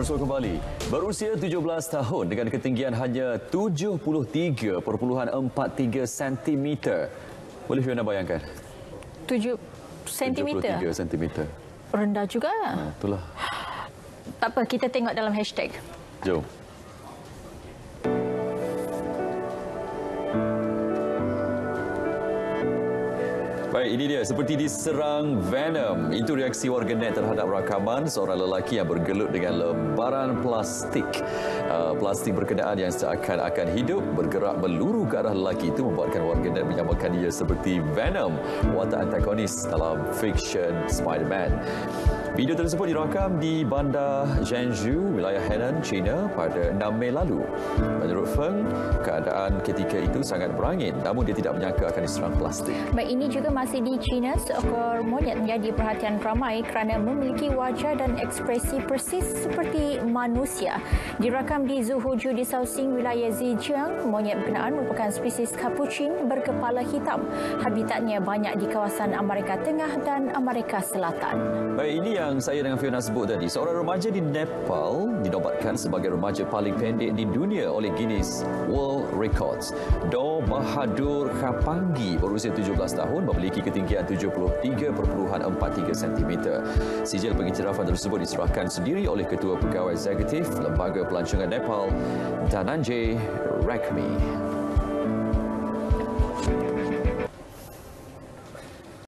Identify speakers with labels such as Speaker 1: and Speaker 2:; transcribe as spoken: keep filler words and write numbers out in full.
Speaker 1: bersua kembali. Berusia tujuh belas tahun dengan ketinggian hanya tujuh puluh tiga perpuluhan empat tiga sentimeter. Boleh Fiona bayangkan?
Speaker 2: tujuh sentimeter?
Speaker 1: tujuh puluh tiga sentimeter.
Speaker 2: Rendah juga.
Speaker 1: Ha, itulah.
Speaker 2: Tak apa, kita tengok dalam hashtag.
Speaker 1: Jom. Baik, ini dia. Seperti diserang Venom. Itu reaksi warganet terhadap rakaman seorang lelaki yang bergelut dengan lembaran plastik. Uh, plastik berkenaan yang seakan-akan hidup bergerak meluru ke arah lelaki itu membuatkan warganet menyamakan dia seperti Venom, watak antagonis dalam fiksyen Spider-Man. Video tersebut dirakam di bandar Zhengzhou, wilayah Henan, China pada enam Mei lalu. Menurut Feng, keadaan ketika itu sangat berangin, namun dia tidak menyangka akan diserang plastik.
Speaker 2: Baik, ini juga masih di China, seekor monyet menjadi perhatian ramai kerana memiliki wajah dan ekspresi persis seperti manusia. Dirakam di Zuhuzhou di Shaoxing, wilayah Zhejiang, monyet berkenaan merupakan spesies capuchin berkepala hitam. Habitatnya banyak di kawasan Amerika Tengah dan Amerika Selatan.
Speaker 1: Baik, ini yang saya dengan Fiona sebut tadi. Seorang remaja di Nepal dinobatkan sebagai remaja paling pendek di dunia oleh Guinness World Records. Do Bahadur Kapangi berusia tujuh belas tahun memiliki ketinggian tujuh puluh tiga perpuluhan empat tiga sentimeter. Sijil pengiktirafan tersebut diserahkan sendiri oleh Ketua Pegawai Eksekutif Lembaga Pelancongan Nepal, Dhananjay Rakmi.